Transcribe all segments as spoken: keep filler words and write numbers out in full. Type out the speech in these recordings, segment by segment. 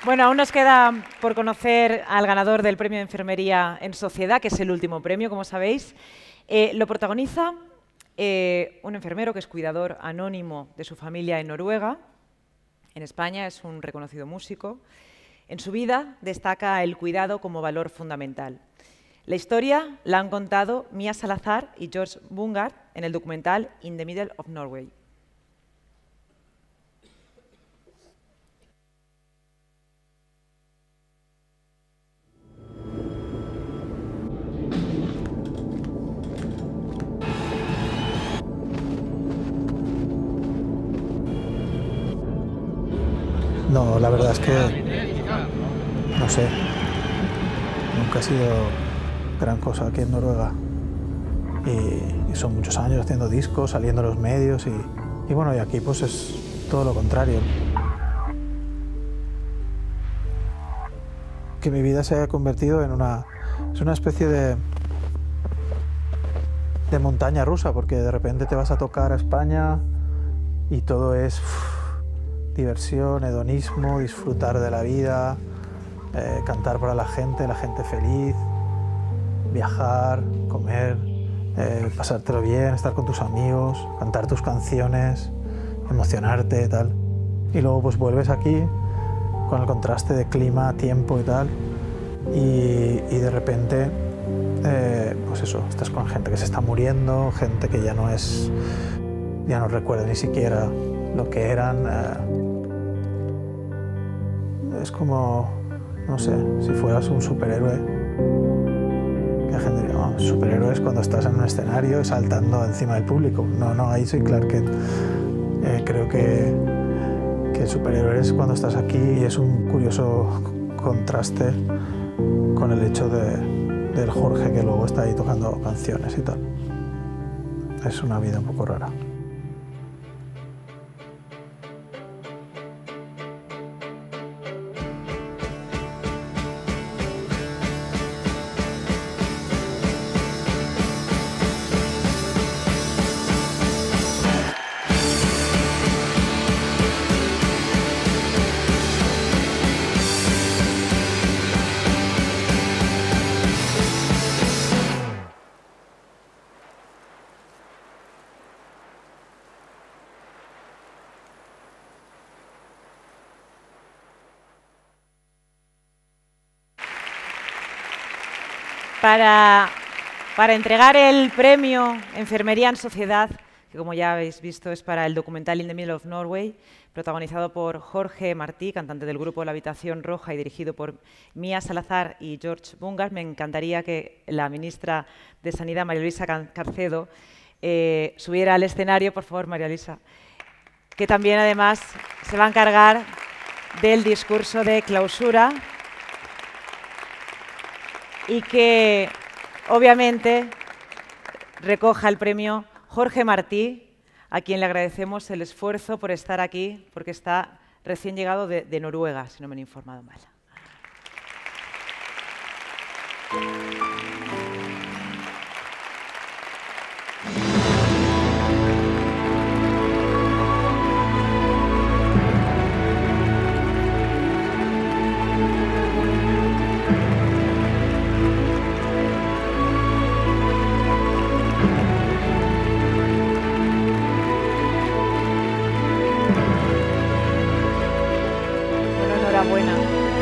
Bueno, aún nos queda por conocer al ganador del Premio de Enfermería en Sociedad, que es el último premio, como sabéis. Eh, lo protagoniza eh, un enfermero que es cuidador anónimo de su familia en Noruega. En España es un reconocido músico. En su vida destaca el cuidado como valor fundamental. La historia la han contado Mía Salazar y George Bungard en el documental In the Middle of Norway. No, la verdad es que no sé, nunca ha sido gran cosa aquí en Noruega y, y son muchos años haciendo discos, saliendo en los medios y, y bueno, y aquí pues es todo lo contrario. Que mi vida se haya convertido en una, es una especie de, de montaña rusa, porque de repente te vas a tocar a España y todo es uff, diversión, hedonismo, disfrutar de la vida, eh, cantar para la gente, la gente feliz, viajar, comer, eh, pasártelo bien, estar con tus amigos, cantar tus canciones, emocionarte y tal. Y luego pues vuelves aquí con el contraste de clima, tiempo y tal, y, y de repente, eh, pues eso, estás con gente que se está muriendo, gente que ya no es, ya no recuerda ni siquiera lo que eran. Eh, es como, no sé, si fueras un superhéroe. Que la gente diría, oh, superhéroe es cuando estás en un escenario saltando encima del público. No, no, ahí soy Clark Kent. Eh, creo que, que el superhéroe es cuando estás aquí y es un curioso contraste con el hecho de, del Jorge que luego está ahí tocando canciones y tal. Es una vida un poco rara. Para, para entregar el premio Enfermería en Sociedad, que como ya habéis visto es para el documental In the Middle of Norway, protagonizado por Jorge Martí, cantante del grupo La Habitación Roja y dirigido por Mía Salazar y George Bungard, me encantaría que la ministra de Sanidad, María Luisa Carcedo, eh, subiera al escenario. Por favor, María Luisa, que también además se va a encargar del discurso de clausura y que obviamente recoja el premio Jorge Martí, a quien le agradecemos el esfuerzo por estar aquí, porque está recién llegado de, de Noruega, si no me han informado mal. Enhorabuena.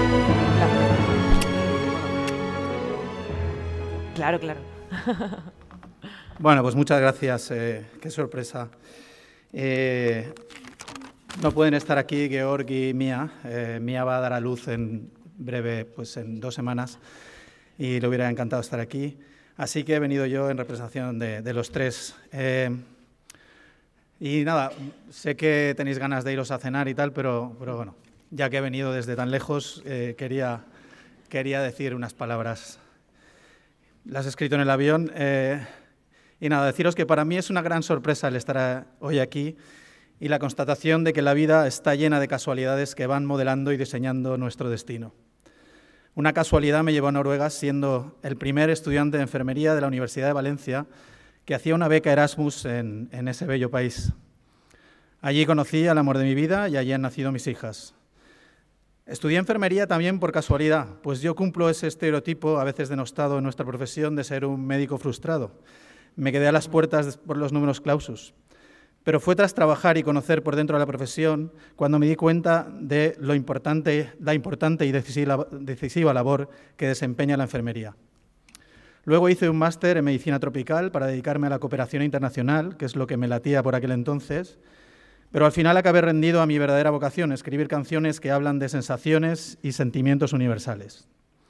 Claro, claro. Bueno, pues muchas gracias. Eh, qué sorpresa. Eh, no pueden estar aquí Georg y Mía. Eh, Mía va a dar a luz en breve, pues en dos semanas, y le hubiera encantado estar aquí. Así que he venido yo en representación de, de los tres. Eh, y nada, sé que tenéis ganas de iros a cenar y tal, pero, pero bueno, ya que he venido desde tan lejos, eh, quería, quería decir unas palabras. Las he escrito en el avión. Eh, y nada, deciros que para mí es una gran sorpresa el estar hoy aquí y la constatación de que la vida está llena de casualidades que van modelando y diseñando nuestro destino. Una casualidad me llevó a Noruega siendo el primer estudiante de enfermería de la Universidad de Valencia que hacía una beca Erasmus en, en ese bello país. Allí conocí al amor de mi vida y allí han nacido mis hijas. Estudié enfermería también por casualidad, pues yo cumplo ese estereotipo, a veces denostado en nuestra profesión, de ser un médico frustrado. Me quedé a las puertas por los numerus clausus. Pero fue tras trabajar y conocer por dentro de la profesión cuando me di cuenta de lo importante, la importante y decisiva, decisiva labor que desempeña la enfermería. Luego hice un máster en Medicina Tropical para dedicarme a la cooperación internacional, que es lo que me latía por aquel entonces, pero al final acabé rendido a mi verdadera vocación, escribir canciones que hablan de sensaciones y sentimientos universales.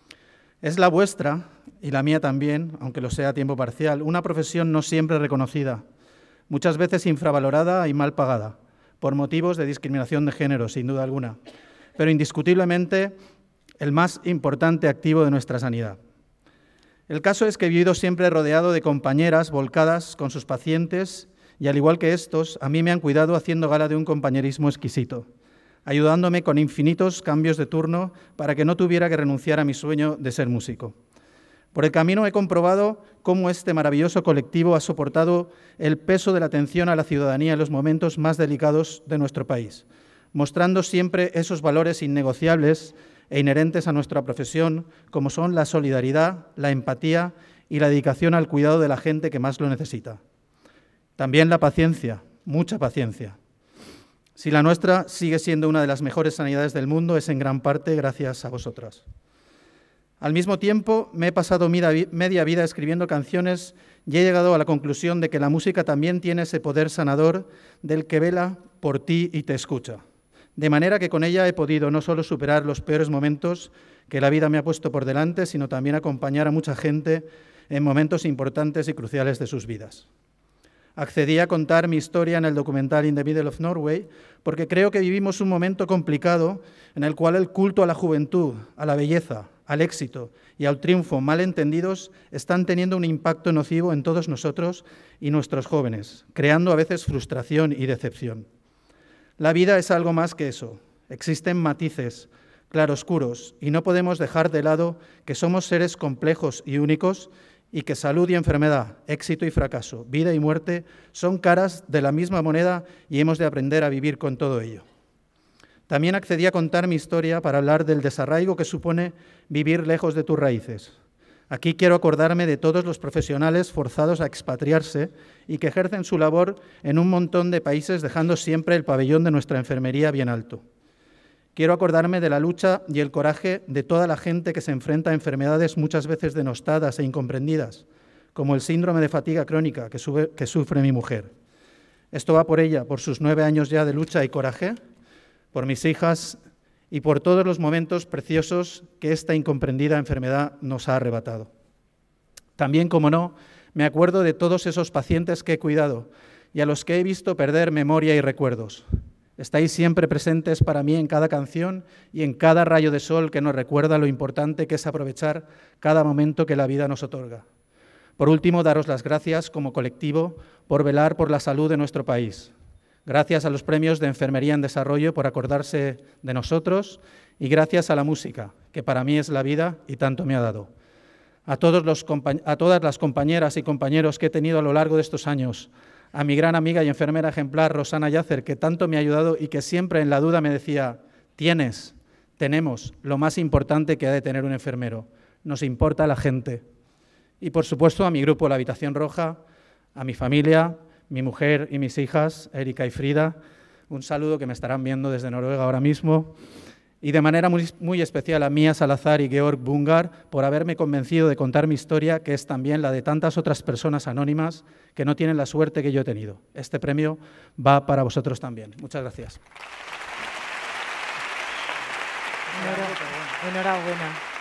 Es la vuestra, y la mía también, aunque lo sea a tiempo parcial, una profesión no siempre reconocida, muchas veces infravalorada y mal pagada, por motivos de discriminación de género, sin duda alguna, pero indiscutiblemente el más importante activo de nuestra sanidad. El caso es que he vivido siempre rodeado de compañeras volcadas con sus pacientes y, al igual que estos, a mí me han cuidado haciendo gala de un compañerismo exquisito, ayudándome con infinitos cambios de turno para que no tuviera que renunciar a mi sueño de ser músico. Por el camino he comprobado cómo este maravilloso colectivo ha soportado el peso de la atención a la ciudadanía en los momentos más delicados de nuestro país, mostrando siempre esos valores innegociables e inherentes a nuestra profesión, como son la solidaridad, la empatía y la dedicación al cuidado de la gente que más lo necesita. También la paciencia, mucha paciencia. Si la nuestra sigue siendo una de las mejores sanidades del mundo, es en gran parte gracias a vosotras. Al mismo tiempo, me he pasado media vida escribiendo canciones y he llegado a la conclusión de que la música también tiene ese poder sanador del que vela por ti y te escucha. De manera que con ella he podido no solo superar los peores momentos que la vida me ha puesto por delante, sino también acompañar a mucha gente en momentos importantes y cruciales de sus vidas. Accedí a contar mi historia en el documental In the Middle of Norway porque creo que vivimos un momento complicado en el cual el culto a la juventud, a la belleza, al éxito y al triunfo mal entendidos están teniendo un impacto nocivo en todos nosotros y nuestros jóvenes, creando a veces frustración y decepción. La vida es algo más que eso. Existen matices, claroscuros, y no podemos dejar de lado que somos seres complejos y únicos y que salud y enfermedad, éxito y fracaso, vida y muerte son caras de la misma moneda y hemos de aprender a vivir con todo ello. También accedí a contar mi historia para hablar del desarraigo que supone vivir lejos de tus raíces. Aquí quiero acordarme de todos los profesionales forzados a expatriarse y que ejercen su labor en un montón de países dejando siempre el pabellón de nuestra enfermería bien alto. Quiero acordarme de la lucha y el coraje de toda la gente que se enfrenta a enfermedades muchas veces denostadas e incomprendidas, como el síndrome de fatiga crónica que, sube, que sufre mi mujer. Esto va por ella, por sus nueve años ya de lucha y coraje, por mis hijas y por todos los momentos preciosos que esta incomprendida enfermedad nos ha arrebatado. También, como no, me acuerdo de todos esos pacientes que he cuidado y a los que he visto perder memoria y recuerdos. Estáis siempre presentes para mí en cada canción y en cada rayo de sol que nos recuerda lo importante que es aprovechar cada momento que la vida nos otorga. Por último, daros las gracias como colectivo por velar por la salud de nuestro país. Gracias a los premios de Enfermería en Desarrollo por acordarse de nosotros y gracias a la música, que para mí es la vida y tanto me ha dado. A, todos los a todas las compañeras y compañeros que he tenido a lo largo de estos años, a mi gran amiga y enfermera ejemplar Rosana Yacer, que tanto me ha ayudado y que siempre en la duda me decía, tienes, tenemos lo más importante que ha de tener un enfermero, nos importa la gente. Y por supuesto a mi grupo La Habitación Roja, a mi familia, mi mujer y mis hijas, Erika y Frida, un saludo que me estarán viendo desde Noruega ahora mismo, y de manera muy, muy especial a Mía Salazar y Georg Bungar por haberme convencido de contar mi historia, que es también la de tantas otras personas anónimas que no tienen la suerte que yo he tenido. Este premio va para vosotros también. Muchas gracias. Enhorabuena.